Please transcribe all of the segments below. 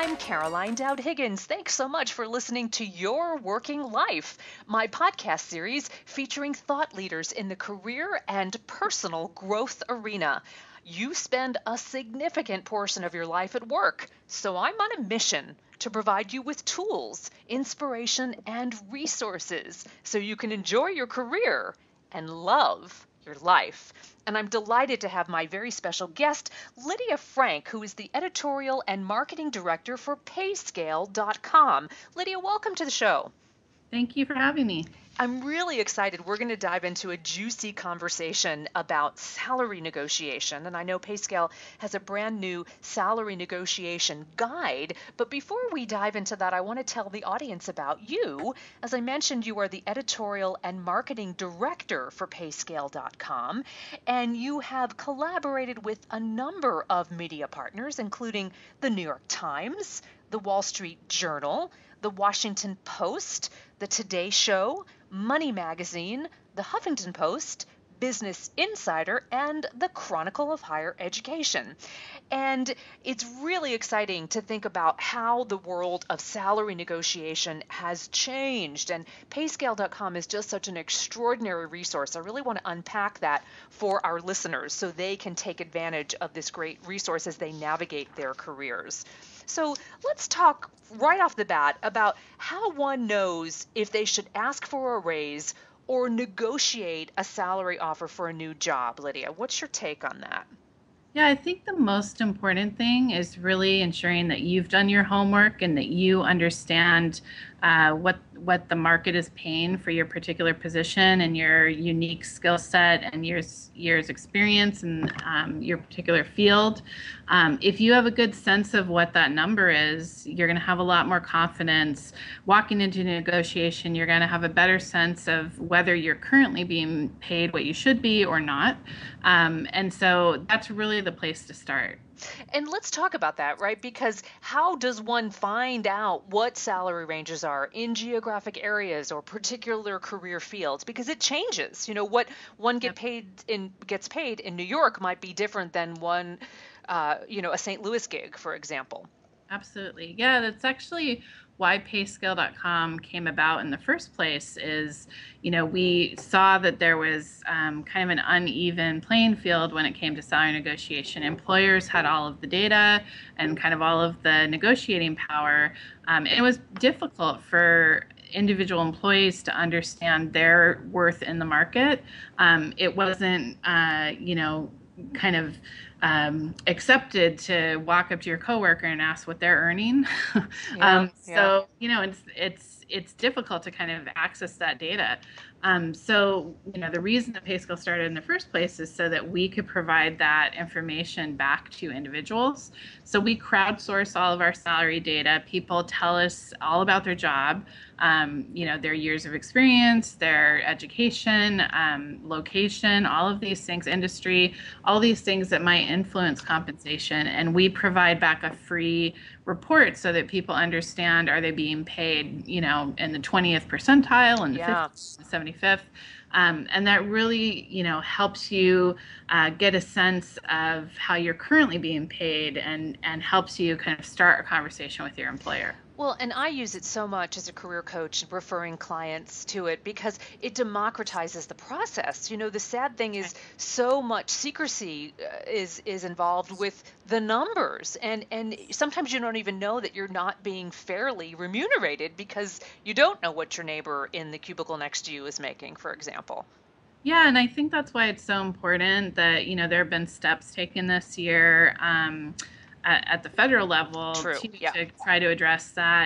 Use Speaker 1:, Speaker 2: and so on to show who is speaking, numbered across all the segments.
Speaker 1: I'm Caroline Dowd Higgins. Thanks so much for listening to Your Working Life, my podcast series featuring thought leaders in the career and personal growth arena. You spend a significant portion of your life at work, so I'm on a mission to provide you with tools, inspiration, and resources so you can enjoy your career and love your life. And I'm delighted to have my very special guest, Lydia Frank, who is the editorial and marketing director for Payscale.com. Lydia, welcome to the show.
Speaker 2: Thank you for having me.
Speaker 1: I'm really excited. We're going to dive into a juicy conversation about salary negotiation. And I know Payscale has a brand new salary negotiation guide. But before we dive into that, I want to tell the audience about you. As I mentioned, you are the editorial and marketing director for Payscale.com. And you have collaborated with a number of media partners, including the New York Times, the Wall Street Journal, the Washington Post, the Today Show, Money Magazine, the Huffington Post, Business Insider, and the Chronicle of Higher Education. And it's really exciting to think about how the world of salary negotiation has changed. And Payscale.com is just such an extraordinary resource. I really want to unpack that for our listeners so they can take advantage of this great resource as they navigate their careers. So let's talk right off the bat about how one knows if they should ask for a raise or negotiate a salary offer for a new job. Lydia, what's your take on that?
Speaker 2: Yeah, I think the most important thing is really ensuring that you've done your homework and that you understand what the market is paying for your particular position and your unique skill set and years experience in your particular field. If you have a good sense of what that number is, you're going to have a lot more confidence walking into negotiation. You're going to have a better sense of whether you're currently being paid what you should be or not. And so that's really the place to start.
Speaker 1: And let's talk about that, right? Because how does one find out what salary ranges are in geographic areas or particular career fields? Because it changes. You know, what one gets paid in New York might be different than one, a St. Louis gig, for example.
Speaker 2: Absolutely. Yeah, that's actually why Payscale.com came about in the first place is, we saw that there was kind of an uneven playing field when it came to salary negotiation. Employers had all of the data and kind of all of the negotiating power. And it was difficult for individual employees to understand their worth in the market. It wasn't, kind of accepted to walk up to your coworker and ask what they're earning. So it's difficult to kind of access that data. So the reason that Payscale started in the first place is so that we could provide that information back to individuals. So we crowdsource all of our salary data. People tell us all about their job, their years of experience, their education, location, all of these things, industry, all these things that might influence compensation. And we provide back a free report so that people understand, are they being paid, in the 20th percentile and the 50th, 75th. And that really, helps you get a sense of how you're currently being paid and helps you kind of start a conversation with your employer.
Speaker 1: Well, and I use it so much as a career coach, referring clients to it because it democratizes the process. The sad thing is so much secrecy is involved with the numbers. And sometimes you don't even know that you're not being fairly remunerated because you don't know what your neighbor in the cubicle next to you is making, for example.
Speaker 2: Yeah, and I think that's why it's so important that, there have been steps taken this year at the federal level to try to address that,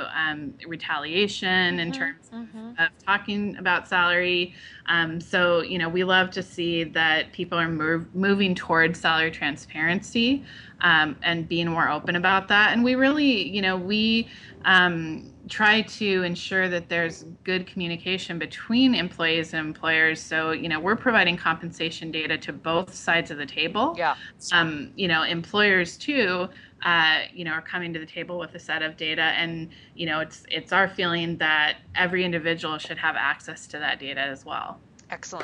Speaker 2: retaliation in terms of talking about salary. So, we love to see that people are moving towards salary transparency and being more open about that. And we really, we try to ensure that there's good communication between employees and employers. So, we're providing compensation data to both sides of the table.
Speaker 1: Yeah.
Speaker 2: Employers too, are coming to the table with a set of data, and it's our feeling that every individual should have access to that data as well.
Speaker 1: Excellent.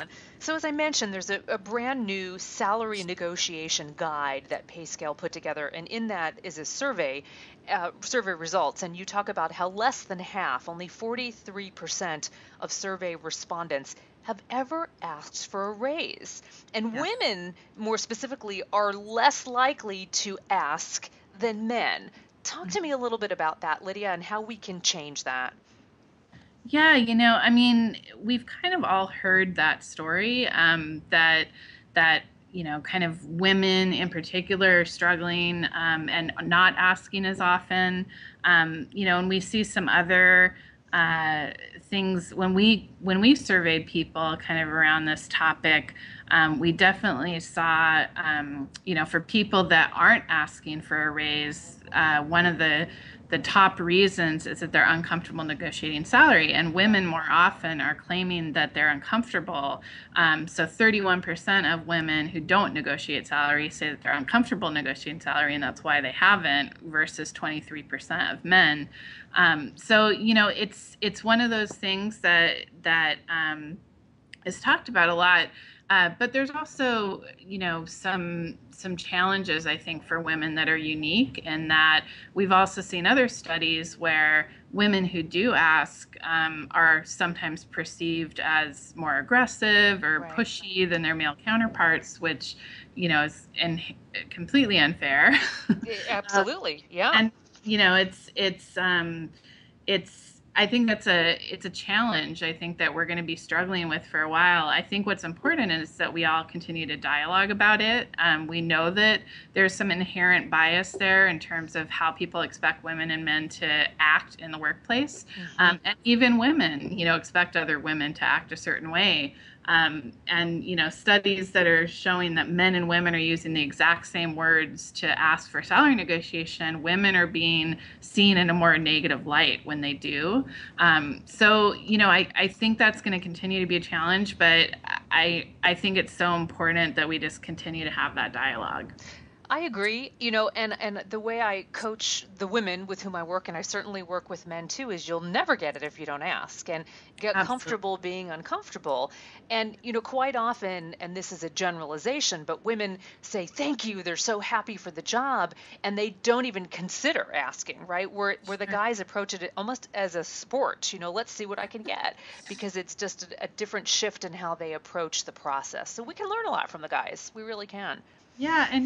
Speaker 1: So as I mentioned, there's a brand new salary negotiation guide that PayScale put together, and in that is a survey results, and you talk about how less than half, only 43% of survey respondents have ever asked for a raise. And
Speaker 2: Yes.
Speaker 1: women, more specifically, are less likely to ask than men. Talk to me a little bit about that, Lydia, and how we can change that.
Speaker 2: Yeah, I mean, we've kind of all heard that story, that kind of women in particular are struggling, and not asking as often. And we see some other uh, things when we surveyed people kind of around this topic. We definitely saw, for people that aren't asking for a raise, one of the top reasons is that they're uncomfortable negotiating salary, and women more often are claiming that they're uncomfortable. So 31% of women who don't negotiate salary say that they're uncomfortable negotiating salary, and that's why they haven't, versus 23% of men. So it's one of those things that is talked about a lot. But there's also, some challenges, I think, for women that are unique, in that we've also seen other studies where women who do ask, are sometimes perceived as more aggressive or
Speaker 1: Right.
Speaker 2: pushy than their male counterparts, which, is completely unfair. Uh,
Speaker 1: Absolutely. Yeah.
Speaker 2: and it's I think it's a challenge, I think, that we're going to be struggling with for a while. I think what's important is that we all continue to dialogue about it. We know that there's some inherent bias there in terms of how people expect women and men to act in the workplace. And even women, expect other women to act a certain way. And studies that are showing that men and women are using the exact same words to ask for salary negotiation, women are being seen in a more negative light when they do. So I think that's going to continue to be a challenge, but I think it's so important that we just continue to have that dialogue.
Speaker 1: I agree, and the way I coach the women with whom I work, and I certainly work with men too, is you'll never get it if you don't ask, and get
Speaker 2: Absolutely.
Speaker 1: comfortable being uncomfortable. And, quite often, and this is a generalization, but women say thank you, they're so happy for the job, and they don't even consider asking, right? Where the
Speaker 2: Sure.
Speaker 1: guys approach it almost as a sport, let's see what I can get, because it's just a different shift in how they approach the process. So we can learn a lot from the guys. We really can.
Speaker 2: Yeah, and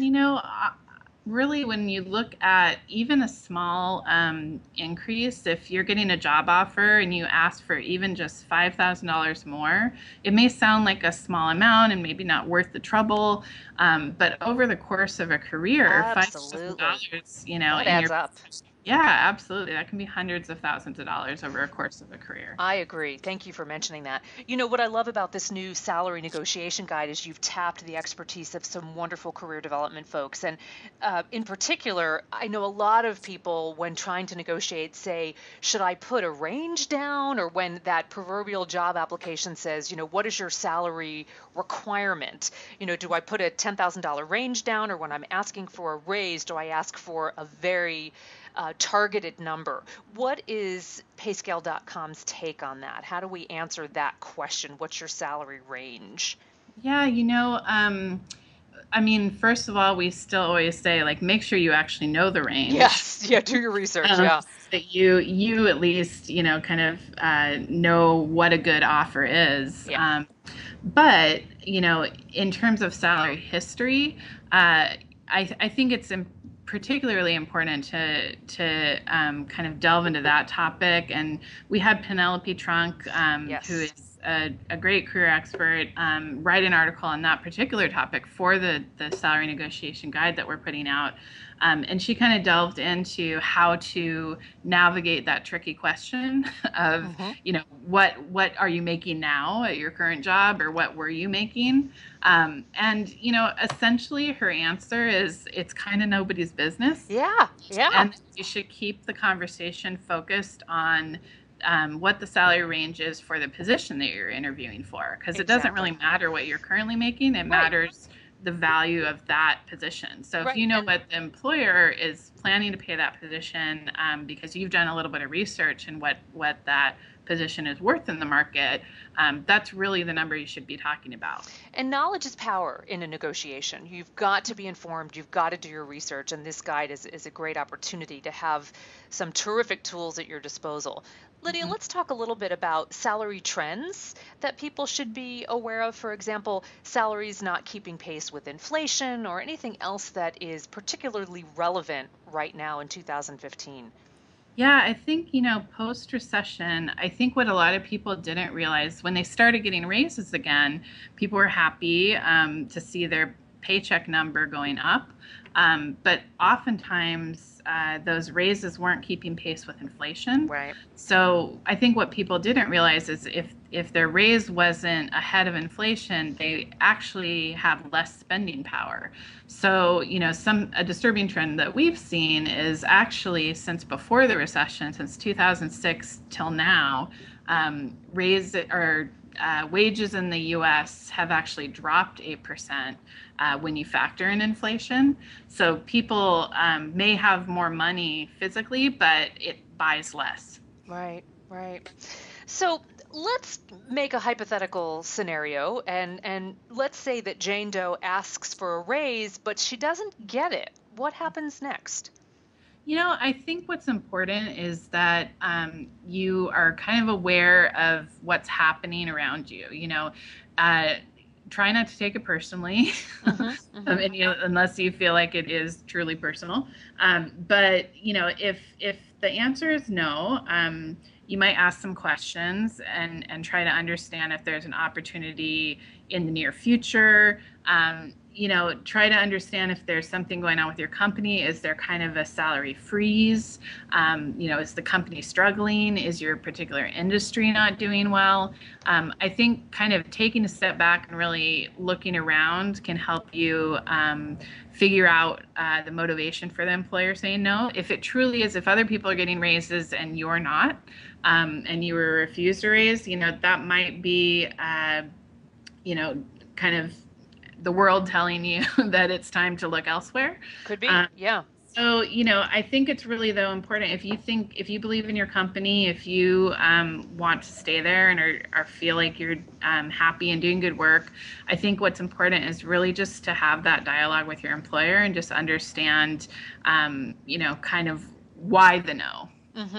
Speaker 2: really, when you look at even a small increase, if you're getting a job offer and you ask for even just $5,000 more, it may sound like a small amount and maybe not worth the trouble. But over the course of a career,
Speaker 1: Absolutely.
Speaker 2: $5,000,
Speaker 1: That
Speaker 2: in
Speaker 1: adds
Speaker 2: your
Speaker 1: up.
Speaker 2: yeah, absolutely, that can be hundreds of thousands of dollars over a course of a career.
Speaker 1: I agree. Thank you for mentioning that. What I love about this new salary negotiation guide is you've tapped the expertise of some wonderful career development folks. And in particular, I know a lot of people, when trying to negotiate, say, should I put a range down? Or when that proverbial job application says, what is your salary requirement? Do I put a $10,000 range down? Or when I'm asking for a raise, do I ask for a very targeted number? What is Payscale.com's take on that? How do we answer that question? What's your salary range?
Speaker 2: Yeah, I mean, first of all, we still always say, like, make sure you actually know the range.
Speaker 1: Yes, yeah, do your research. Yeah,
Speaker 2: So that you at least, kind of know what a good offer is.
Speaker 1: yeah.
Speaker 2: But in terms of salary history, I think it's particularly important to kind of delve into that topic. And we had Penelope Trunk, who
Speaker 1: Yes.
Speaker 2: is a great career expert, write an article on that particular topic for the salary negotiation guide that we're putting out. And she kind of delved into how to navigate that tricky question of,
Speaker 1: Hmm.
Speaker 2: what are you making now at your current job, or what were you making? And essentially her answer is, it's kind of nobody's business,
Speaker 1: Yeah, yeah,
Speaker 2: and you should keep the conversation focused on what the salary range is for the position that you're interviewing for, because it doesn't really
Speaker 1: exactly.
Speaker 2: matter what you're currently making. It
Speaker 1: Right,
Speaker 2: matters the value of that position. So if
Speaker 1: right.
Speaker 2: you know
Speaker 1: And
Speaker 2: what the employer is planning to pay that position, because you've done a little bit of research and what that position is worth in the market, that's really the number you should be talking about.
Speaker 1: And knowledge is power in a negotiation. You've got to be informed, you've got to do your research, and this guide is a great opportunity to have some terrific tools at your disposal. Lydia, let's talk a little bit about salary trends that people should be aware of. For example, salaries not keeping pace with inflation or anything else that is particularly relevant right now in 2015.
Speaker 2: Yeah, I think, post-recession, I think what a lot of people didn't realize when they started getting raises again, people were happy to see their paycheck number going up. But oftentimes, those raises weren't keeping pace with inflation.
Speaker 1: Right.
Speaker 2: So I think what people didn't realize is if their raise wasn't ahead of inflation, they actually have less spending power. So, a disturbing trend that we've seen is actually since before the recession, since 2006 till now, wages in the U.S. have actually dropped 8% when you factor in inflation. So people may have more money physically, but it buys less.
Speaker 1: Right, right. So let's make a hypothetical scenario, and let's say that Jane Doe asks for a raise, but she doesn't get it. What happens next?
Speaker 2: I think what's important is that you are kind of aware of what's happening around you. Try not to take it personally, unless you feel like it is truly personal. But if the answer is no, you might ask some questions and try to understand if there's an opportunity in the near future. Try to understand if there's something going on with your company. Is there kind of a salary freeze? Is the company struggling? Is your particular industry not doing well? I think kind of taking a step back and really looking around can help you figure out the motivation for the employer saying no. If it truly is, if other people are getting raises and you're not, and you were refused a raise, that might be, kind of the world telling you that it's time to look elsewhere.
Speaker 1: Could be, yeah.
Speaker 2: So, I think it's really, though, important if you believe in your company, if you want to stay there and or feel like you're happy and doing good work, I think what's important is really just to have that dialogue with your employer and just understand, kind of why the no.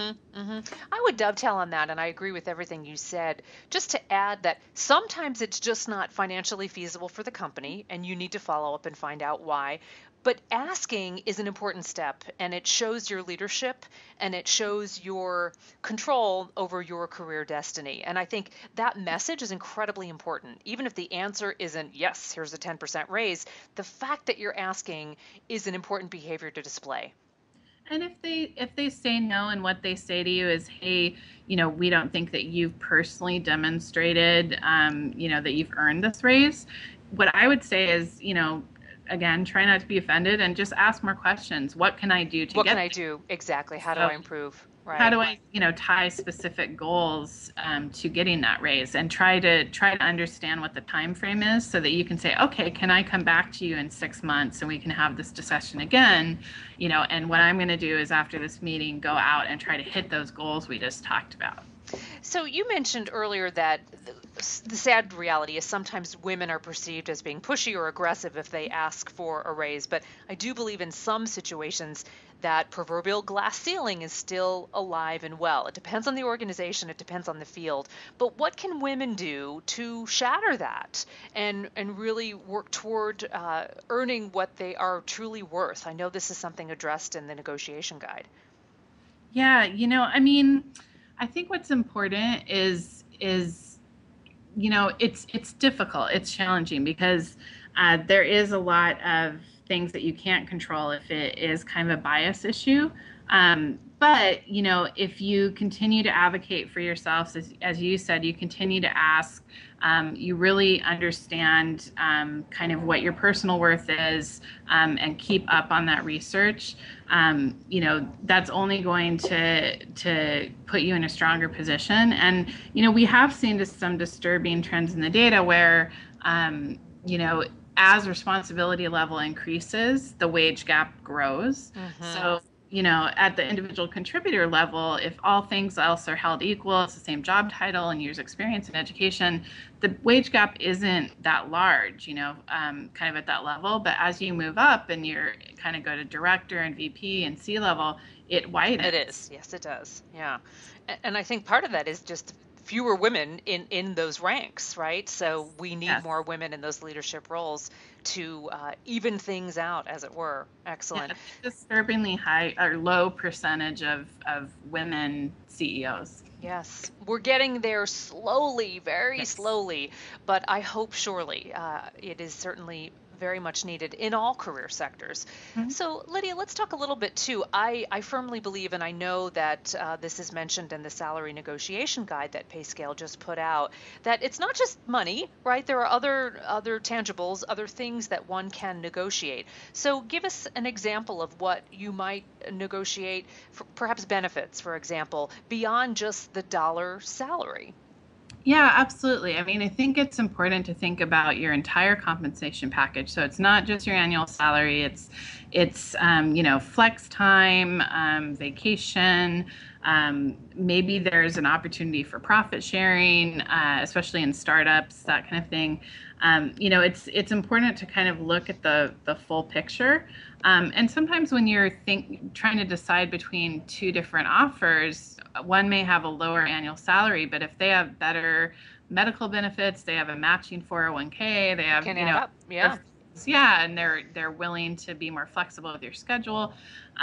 Speaker 1: I would dovetail on that, and I agree with everything you said. Just to add that sometimes it's just not financially feasible for the company, and you need to follow up and find out why. But asking is an important step, and it shows your leadership, and it shows your control over your career destiny. And I think that message is incredibly important. Even if the answer isn't, yes, here's a 10% raise, the fact that you're asking is an important behavior to display.
Speaker 2: And if they say no and what they say to you is, hey, we don't think that you've personally demonstrated, that you've earned this raise, what I would say is, again, try not to be offended and just ask more questions. What can I do to
Speaker 1: What can I do? Exactly. How do I improve? Right.
Speaker 2: How do I, tie specific goals to getting that raise and try to understand what the time frame is so that you can say, okay, can I come back to you in 6 months and we can have this discussion again, and what I'm going to do is after this meeting, go out and try to hit those goals we just talked about.
Speaker 1: So you mentioned earlier that the sad reality is sometimes women are perceived as being pushy or aggressive if they ask for a raise, but I do believe in some situations that proverbial glass ceiling is still alive and well. It depends on the organization, it depends on the field, but what can women do to shatter that and really work toward earning what they are truly worth? I know this is something addressed in the negotiation guide.
Speaker 2: Yeah, I think what's important is it's difficult, it's challenging because there is a lot of things that you can't control if it is kind of a bias issue. But, if you continue to advocate for yourself, as you said, you continue to ask, you really understand kind of what your personal worth is and keep up on that research, that's only going to put you in a stronger position. And, we have seen just some disturbing trends in the data where, as responsibility level increases, the wage gap grows. So, at the individual contributor level, if all things else are held equal, it's the same job title and years experience in education, the wage gap isn't that large, kind of at that level. But as you move up and you're kind of go to director and VP and C-level, it widens.
Speaker 1: It is. Yes, it does. Yeah. And I think part of that is just fewer women in those ranks, right? So we need
Speaker 2: Yes.
Speaker 1: more women in those leadership roles to even things out, as it were. Excellent.
Speaker 2: Yeah, disturbingly high or low percentage of women CEOs.
Speaker 1: Yes, we're getting there slowly, very
Speaker 2: Yes.
Speaker 1: slowly, but I hope surely. It is certainly very much needed in all career sectors.
Speaker 2: Mhm.
Speaker 1: So, Lydia, let's talk a little bit too. I firmly believe, and I know that this is mentioned in the salary negotiation guide that PayScale just put out, that it's not just money, right? There are other tangibles, other things that one can negotiate. So, give us an example of what you might negotiate, for perhaps benefits, for example, beyond just the dollar salary.
Speaker 2: Yeah, absolutely. I mean, I think it's important to think about your entire compensation package. So it's not just your annual salary. It's flex time, vacation. Maybe there's an opportunity for profit sharing, especially in startups, that kind of thing. It's important to kind of look at the full picture. And sometimes when you're trying to decide between two different offers, one may have a lower annual salary, but if they have better medical benefits, they have a matching 401k, they have,
Speaker 1: Can add up. Yeah.
Speaker 2: yeah, and they're willing to be more flexible with your schedule.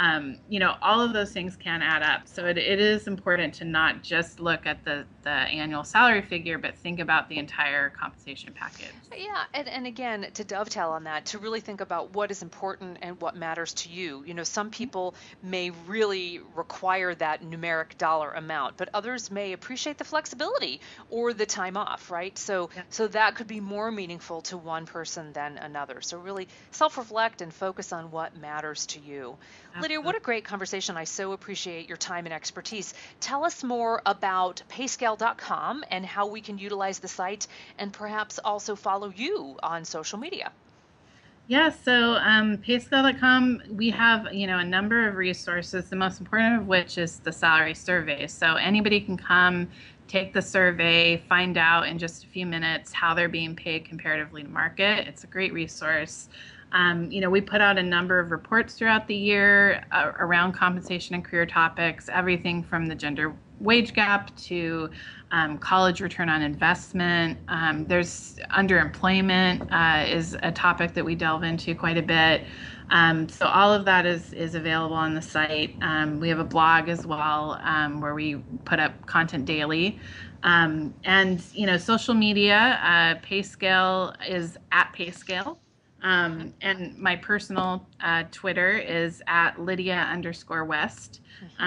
Speaker 2: All of those things can add up. So it is important to not just look at the annual salary figure, but think about the entire compensation package.
Speaker 1: Yeah, and again, to dovetail on that, to really think about what is important and what matters to you. Some people may really require that numeric dollar amount, but others may appreciate the flexibility or the time off, right? So
Speaker 2: Yeah.
Speaker 1: so that could be more meaningful to one person than another. So really self-reflect and focus on what matters to you. Lydia, what a great conversation. I so appreciate your time and expertise. Tell us more about payscale.com and how we can utilize the site and perhaps also follow you on social media.
Speaker 2: Yeah, so payscale.com, we have, a number of resources, the most important of which is the salary survey. So anybody can come, take the survey, find out in just a few minutes how they're being paid comparatively to market. It's a great resource. We put out a number of reports throughout the year around compensation and career topics, everything from the gender wage gap to college return on investment. There's underemployment is a topic that we delve into quite a bit. So all of that is available on the site. We have a blog as well where we put up content daily. And social media, PayScale is at PayScale. And my personal Twitter is at Lydia_West.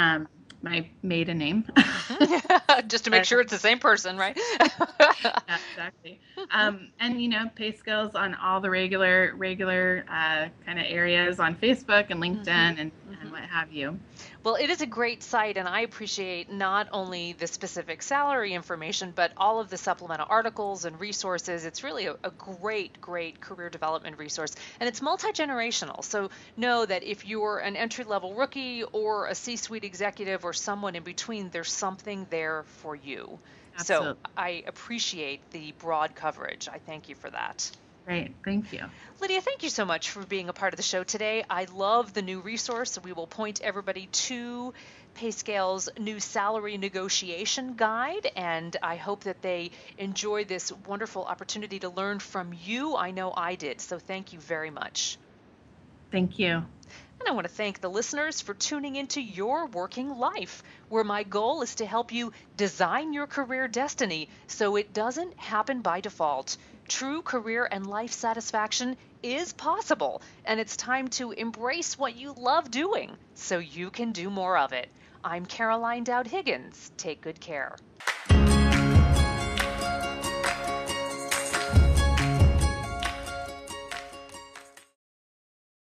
Speaker 2: My maiden name.
Speaker 1: Just to make sure it's the same person, right?
Speaker 2: Yeah, exactly. And PayScale's on all the regular kind of areas on Facebook and LinkedIn and what have you.
Speaker 1: Well, it is a great site, and I appreciate not only the specific salary information, but all of the supplemental articles and resources. It's really a great career development resource, and it's multi-generational. So know that if you're an entry-level rookie or a C-suite executive or someone in between, there's something there for you.
Speaker 2: Absolutely.
Speaker 1: So I appreciate the broad coverage. I thank you for that.
Speaker 2: Great. Thank you.
Speaker 1: Lydia, thank you so much for being a part of the show today. I love the new resource. We will point everybody to PayScale's new salary negotiation guide, and I hope that they enjoy this wonderful opportunity to learn from you. I know I did, so thank you very much.
Speaker 2: Thank you.
Speaker 1: And I want to thank the listeners for tuning into Your Working Life, where my goal is to help you design your career destiny so it doesn't happen by default. True career and life satisfaction is possible, and it's time to embrace what you love doing so you can do more of it. I'm Caroline Dowd Higgins. Take good care.